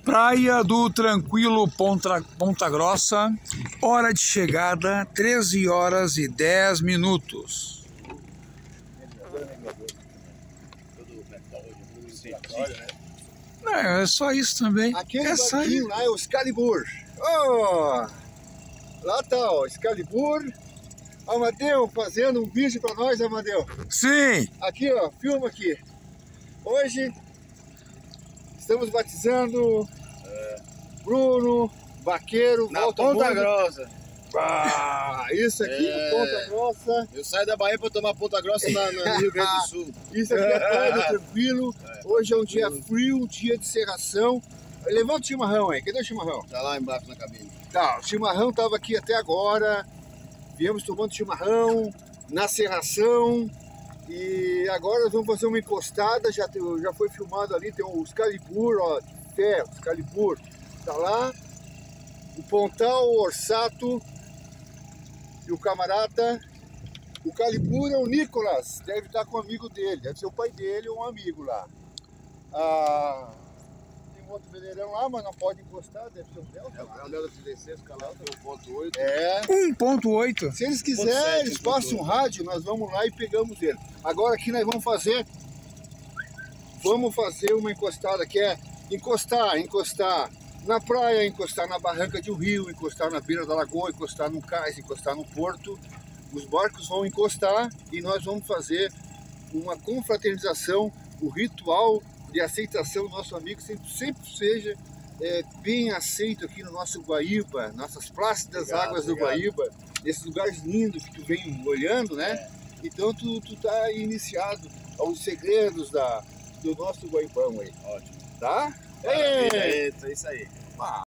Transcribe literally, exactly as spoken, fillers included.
Praia do Tranquilo, Ponta, Ponta Grossa, hora de chegada, treze horas e dez minutos. Não, é só isso também. Aquele é só barquinho lá é o Excalibur. Oh, lá tá, ó, Excalibur. Amadeu fazendo um vídeo pra nós, Amadeu. Sim! Aqui, ó, filma aqui. Hoje estamos batizando é, Bruno, vaqueiro, na volta Ponta mundo. Grossa. Ah, isso aqui, É. Ponta Grossa. Eu saio da Bahia pra tomar Ponta Grossa na, na no Rio Grande do Sul. Isso aqui é Praia do Tranquilo. Hoje é um dia frio, um dia de serração. Levanta o chimarrão aí, cadê o chimarrão? Tá lá embaixo na cabine. Tá, o chimarrão tava aqui até agora. Viemos tomando chimarrão na serração. E agora nós vamos fazer uma encostada. Já, já foi filmado ali, tem o Excalibur, ó, de ferro, Excalibur. Tá lá. O Pontal, o Orsato e o camarada. O Calibur é o Nicolas, deve estar com um amigo dele, deve ser o pai dele ou um amigo lá. Ah, tem um outro veneirão lá, mas não pode encostar, deve ser o Delta. É o canal Delta trinta e seis, canal um ponto oito. É. um ponto oito. Se eles quiserem, eles passam um rádio, nós vamos lá e pegamos ele. Agora aqui nós vamos fazer, vamos fazer uma encostada que é encostar, encostar na praia, encostar na barranca de um rio, encostar na beira da lagoa, encostar no cais, encostar no porto. Os barcos vão encostar e nós vamos fazer uma confraternização, o ritual de aceitação do nosso amigo sempre, sempre seja é, bem aceito aqui no nosso Guaíba, nossas plácidas Obrigado, águas do obrigado. Guaíba, nesses lugares lindos que tu vem olhando, né? É. Então tu, tu tá iniciado aos segredos da, do nosso Guaibão aí. Ótimo. Tá? Parabéns, é isso aí. Ah.